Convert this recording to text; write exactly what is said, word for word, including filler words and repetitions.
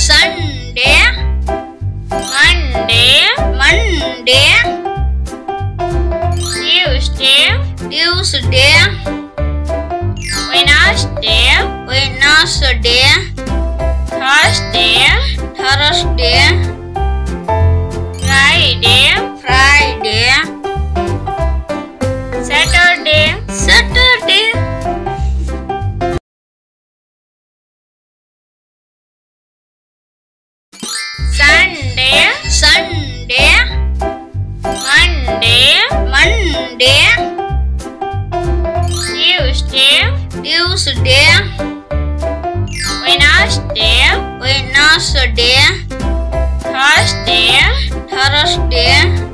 Sunday, Monday, Monday, Tuesday, Tuesday, Wednesday, Wednesday, Thursday, Thursday, Friday, Friday, Saturday, Saturday. Sunday, Sunday, Monday, Monday, Tuesday, Tuesday, Wednesday, Wednesday, Thursday, Thursday,